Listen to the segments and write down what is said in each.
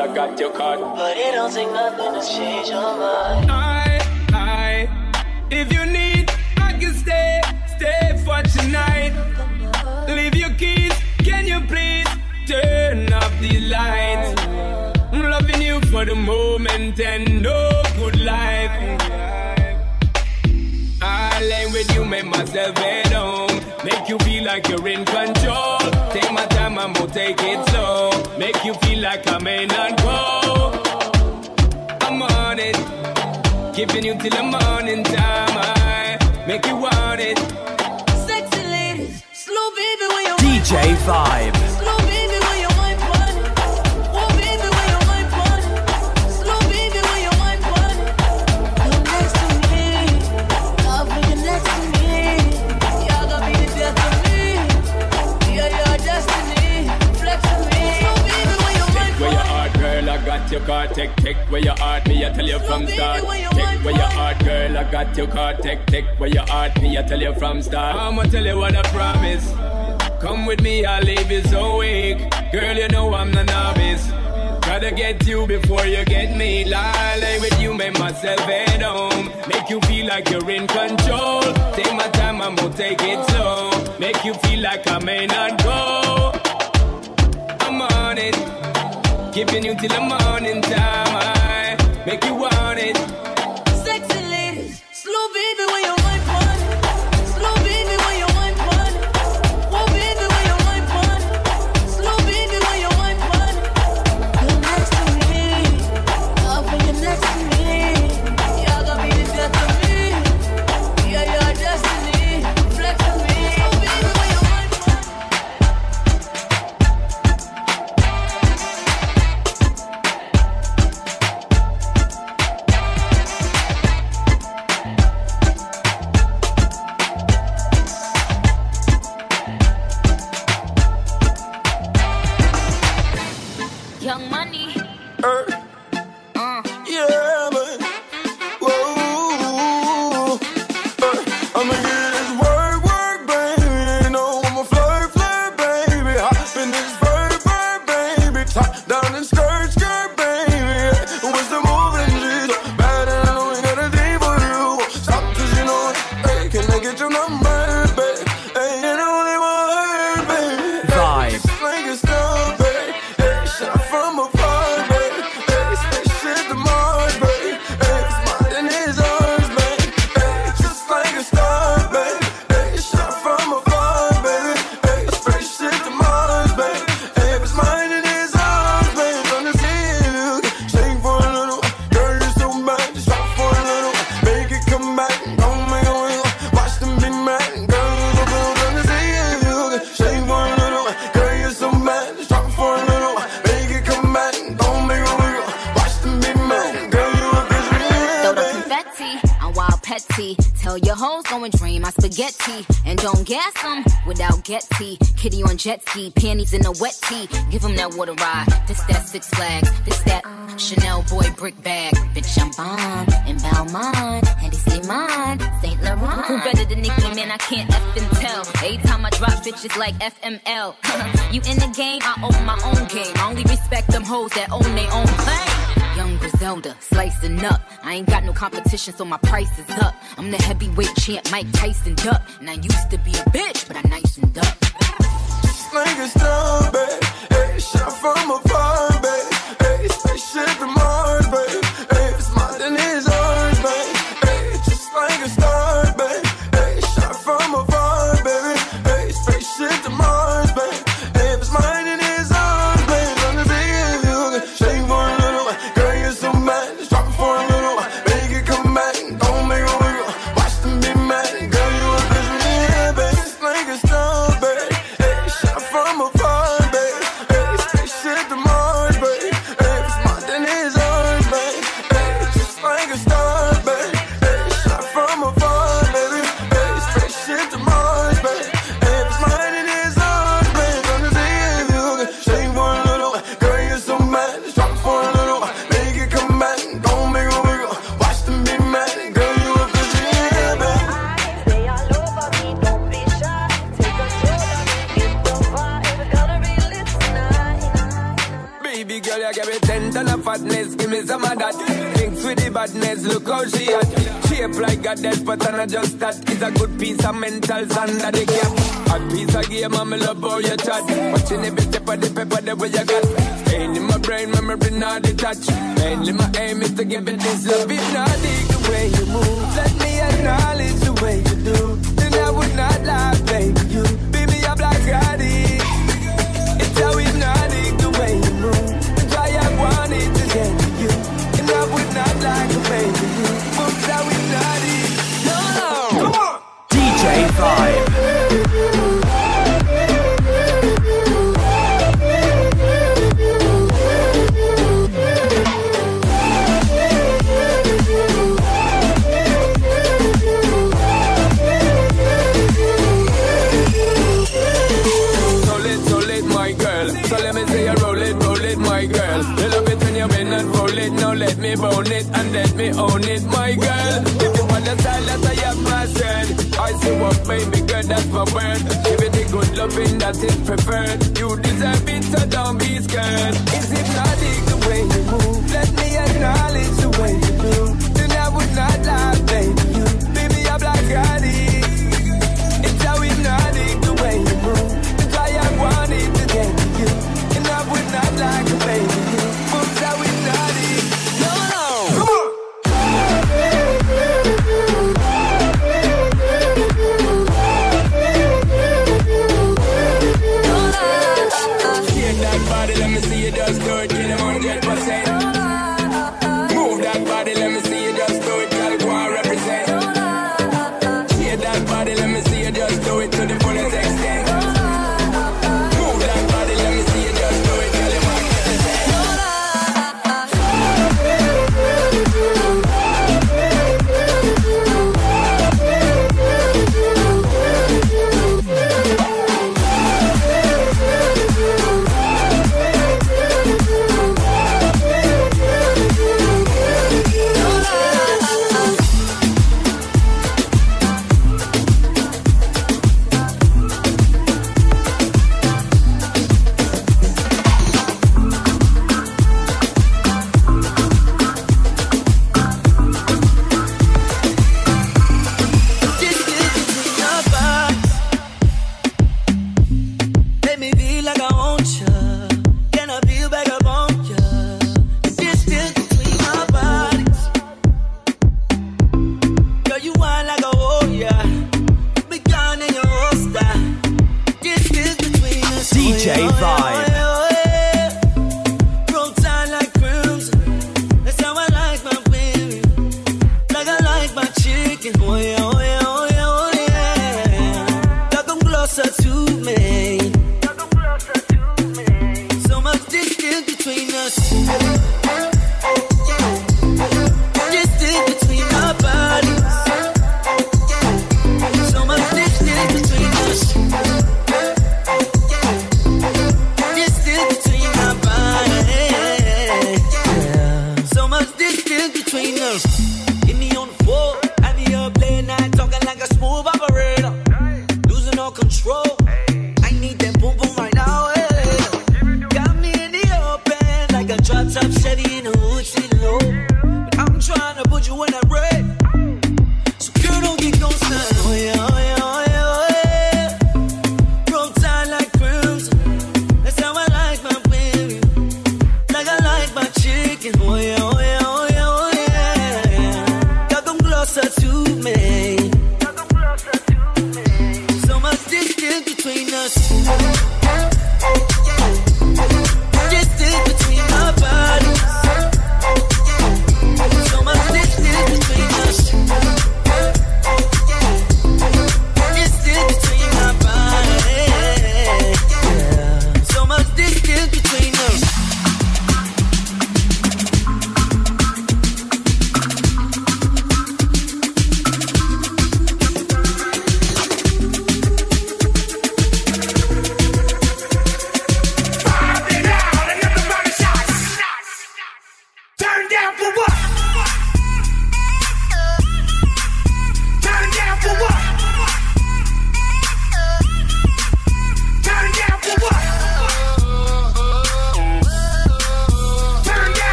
girl, I got your card. But it don't take nothing to change your mind. If you need, I can stay for tonight. Leave your keys, can you please turn off the lights? I'm loving you for the moment and no good life. I lay with you, make myself at home. Make you feel like you're in control. Take my time, I'm gonna take it slow. Make you feel like I may not go. I'm on it, giving you till the morning time. I make you want it. Sexy ladies, slow baby when you DJ Vibe. Slow baby when you wine pon it. Whoa baby when you wine pon it. Slow baby when you wine pon it. You're next to me, love when you're next to me. You're gonna be the death of me. You're your destiny, flex with me. Slow baby when you wine Where your pon it. heart, girl, I got your car. Take where your heart, me, I tell you from start. Take where your heart, girl, I got your car. Take where your heart, me, I tell you from start. I'ma tell you what I promise. Come with me, I'll leave you so weak. Girl, you know I'm the novice. Gotta get you before you get me. Lay with you, make myself at home. Make you feel like you're in control. Take my time, I'm gonna take it slow. Make you feel like I may not go. I'm on it, giving you till the morning time. I make you want it. Sexy ladies, slow baby when you wine pon it. Slow baby when you wine pon it. Whoa baby when you wine pon it. Slow baby when you wine pon it. You're next to me, love when you're next to me. You're gonna be the death of me. You're your destiny, flex with me. Slow baby when you wine pon it. Young Money. Yeah, man. Whoa. I'ma get this work, baby. You know I'm a flirt, baby. Hop in this bird, baby. Top down and skirt, baby. What's the moving, G's? Bad and I know we got a thing for you. Stop, 'cause you know, hey, can I get your number, baby? Hey, you know they want, baby. Vibe. Like a star, baby. Hey, shot from afar, baby. Hey, spaceship to Mars, baby. Hey, it's mine and it's ours, baby. Hey, just like a star, baby. Hey, shot from afar, baby. Hey, spaceship to Mars, baby. Hey, it's mine and it's ours, baby. Gonna see you, shake for a little. Girl, you're so bad, just drop for a little. Make it come back, don't make a wiggle. Watch them be mad, girl, you're so cool. Gonna see you, shake for a little. Girl, you're so bad, just drop for a little. Make it come back, don't make a wiggle. Watch them be mad, girl, you a bitch, Throw the confetti, I'm wild petty. Tell your hoes go and drain my spaghetti. And don't gas them without get tea. Kitty on jet ski, panties in a wet tee. Give them that water ride. This that Six Flags. This that Chanel boy brick bag. Bitch, I'm bomb in Belmont. And they say mine, St. Laurent. Who better than Nicki, man? I can't effing tell. Every time I drop bitches like FML. You in the game, I own my own game. I only respect them hoes that own their own claim. Young Griselda, slicing up. I ain't got no competition, so my price is up. I'm the heavyweight champ, Mike Tyson Duck. And I used to be a bitch, but I nicened up. like a star, baby. Hey, shot from afar, baby. Hey, spaceship to Mars, baby. Hey, it's mine and it's ours, baby. Hey, just like a star, baby. Hey, shot from afar, baby. Hey, spaceship to Mars, baby. Hey, it's mine and it's ours, baby. Gonna see you, shake for a little. Girl, you're so bad, just drop it for a little. Make it come back, don't make a wiggle. Watch them be mad, girl, you a bitch, yeah, baby. It's like a star, baby. Hey, shot from afar, baby. Hey, spaceship to Mars. 10 ton of fatness, give me some of that. Thinks with the badness, look how she at. Shape like a death, but I'm not just that. It's a good piece of mental under the cap. A piece of game, I'm love how you chat. Watching every step of the paper, the way you got. Staying in my brain, memory not detached. Mainly my aim is to give it this love. If not dig the way you move, let me acknowledge the way you do. Then I would not lie, baby, you be me a black daddy. It's how we not dig the way you move. That's why I wanted to get to you. And I would not like a baby, you. But how we not dig. No, no. Come on. DJ Vibe. So let me say you roll it, my girl. You love it when you bend and roll it. Now let me bone it and let me own it, my girl. If you want the style that I have mastered, I see what baby girl, that's my word. Give it the good loving that is preferred. You deserve it, so don't be scared. Is hypnotic the way you move? Let me acknowledge the way you do. Then I would not lie, baby. You be me a black daddy. It's how hypnotic the way you move. That's why I wanted to get to you. And I would not like a baby. Moves how hypnotic. No, no. Come on. Shake that body, let me see you just do it. Get 100%. Move that body, let me see you just do it. Girl, go and represent. Shake that body, let me see you just do it to the fullest extent. Move that body, let me see you just do it. Girl, you want to represent.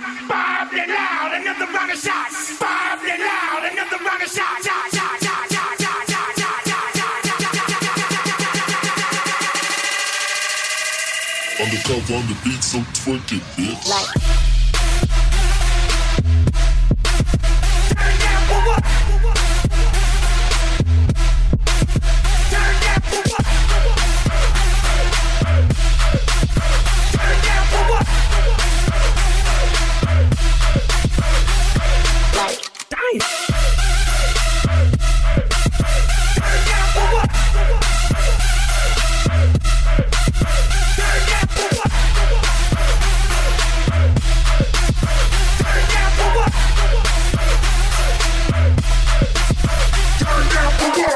Bob it loud, another round of shots. Bob it loud, another round of shots. Undercover on the beat, so twerk it, bitch. Turn down for what? Turn down for what? Turn down for what? Dying. Turn down for what? Turn down for what? Turn down for what? Turn down for what?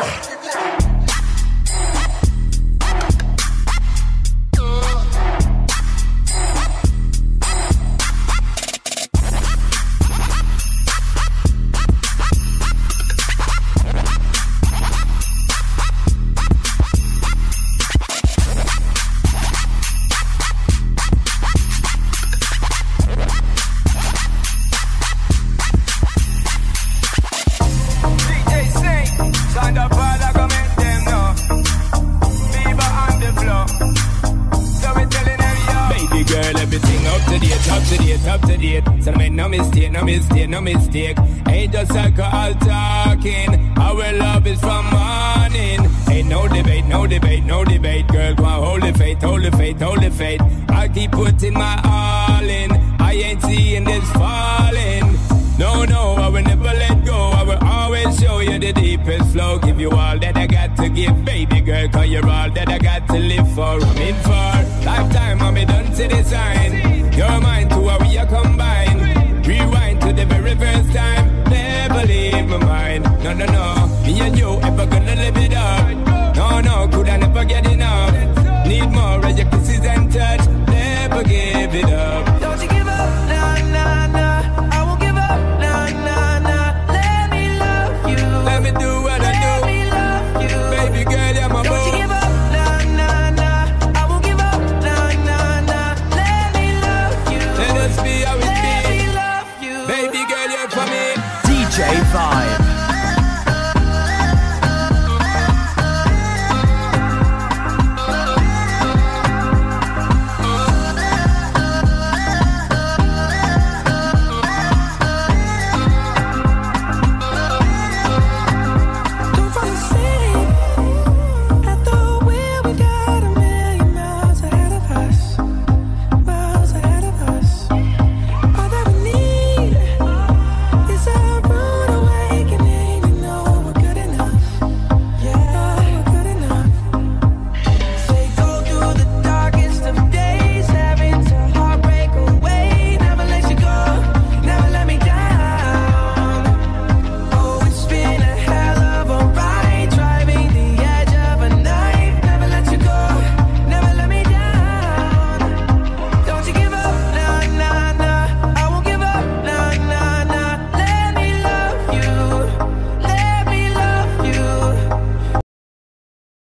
Up to date. So make no mistake. Ain't just alcohol talking. Our love is from morning. Ain't no debate. Girl, go on, hold the faith. I keep putting my all in. I ain't seeing this falling. No, I will never let go. I will always show you the deepest flow. Give you all that I got to give, baby girl. Cause you're all that I got to live for. I'm in for lifetime, I'm done to design.